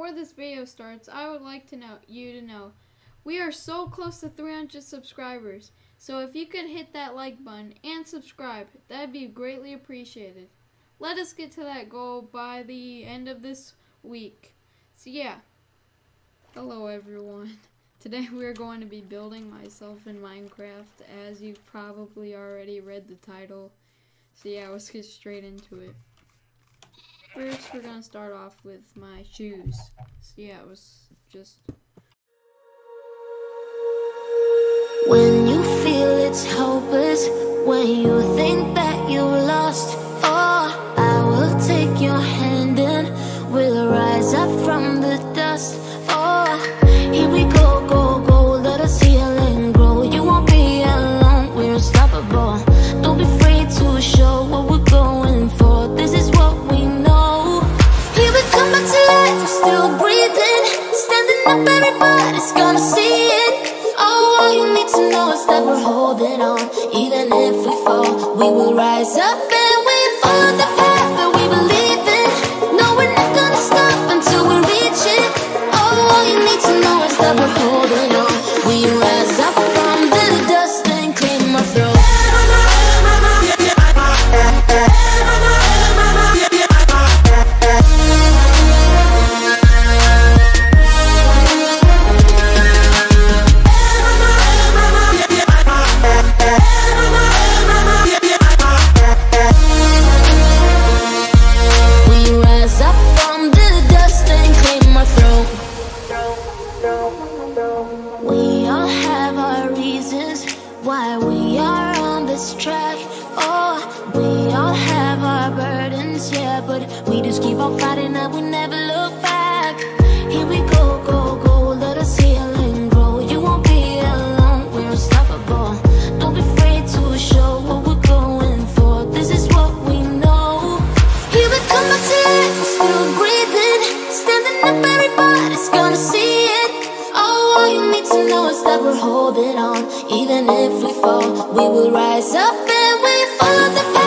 before this video starts, I would like to know we are so close to 300 subscribers. So if you could hit that like button and subscribe, that'd be greatly appreciated. Let us get to that goal by the end of this week. So yeah, hello everyone. Today we're going to be building myself in Minecraft, as you've probably already read the title. So yeah, let's get straight into it. First, we're gonna start off with my shoes. So yeah, it was just... When you feel it's hopeless, when you think that you lost, oh, I will take your hand and we'll rise up from the dust. Oh, here we go, go, go, let us heal and grow. You won't be alone, we're unstoppable. Don't be afraid to show what we're going for. This is what we know. Here we come back to life, we're still breathing. Standing up, everybody's gonna see it. Oh, all you need to know is that we're holding on. Even if we fall, we will rise up and we follow the path that we believe in. No, we're not gonna stop until we reach it. Oh, all you need to know is that we're holding on. We rise up from the dust and claim our throne. We all have our reasons why we are on this track. Oh, we all have our burdens, yeah, but we just keep on fighting and we never look back. Here we go, go, go, let us heal and grow. You won't be alone, we're unstoppable. Don't be afraid to show what we're going for. This is what we know. Here we come back to life, we're still breathing. Standing up, everybody's gonna see it. All you need to know is that we're holding on. Even if we fall, we will rise up and we follow the path.